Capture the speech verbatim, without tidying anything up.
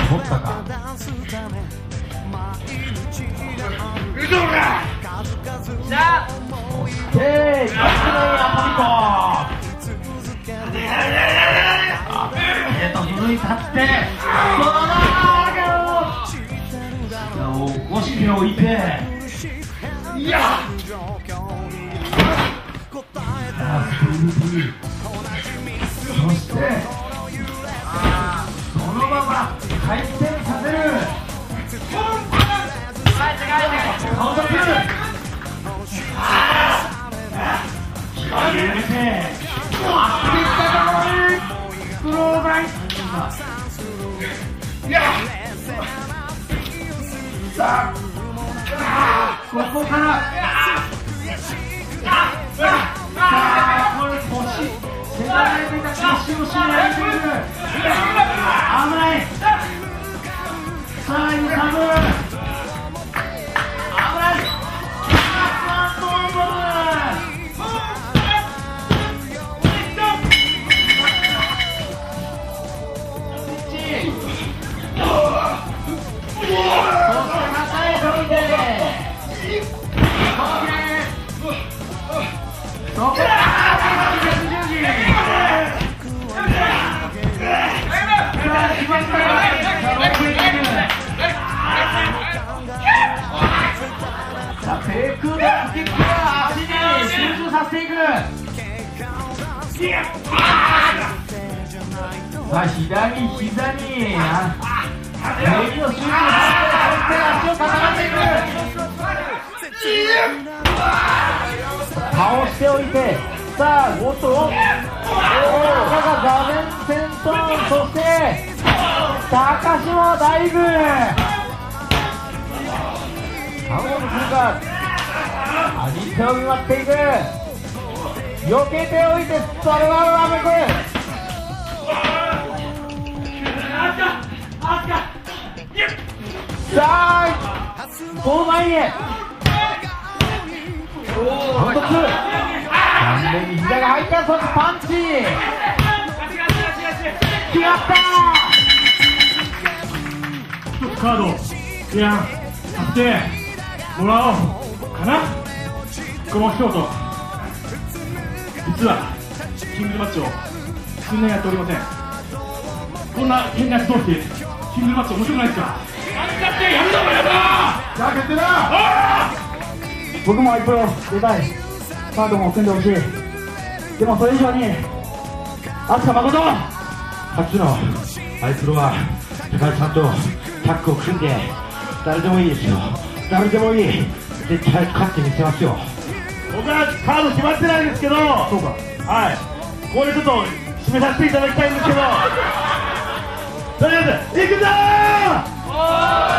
取ったか。 嘘だ。 じゃあそしていちアポリコ。えっと続いたってそのままを起こしておいて、いやそしてそのまま回転させる。顔出す。気を入れてクローバイ。いやさあここからさあこれ腰せがれていた腰を締められている。危ない。さあ揺さぶる。危ない。さあどうぞ。低空弾キックは足に集中させていく。さあ左膝に右を集中させて足を固めていく。倒しておいて、さあゴト大岡が画面先頭。そして高島ダイブ。頼むするか。味手を見舞っていく。避けておいてそれはラメク。さあこの前に反突。完全に膝が入った。そしてパンチ決まった。 一つカードいや買ってもらおうかな。この京都実はキングマッチを数年やっておりません。こんな変な人同士でキングマッチ面白くないですか。何だってやるぞやるぞ。 じゃあ決定だ。僕も一歩出たい。カードも組んでほしい。でもそれ以上に飛鳥誠初のあいつらは高橋さんとタッグを組んで誰でもいいですよ。誰でもいい。絶対勝ってみせますよ。 僕はカード決まってないんですけど。 そうか。 はい。ここでちょっと締めさせていただきたいんですけどとりあえずいくぞー。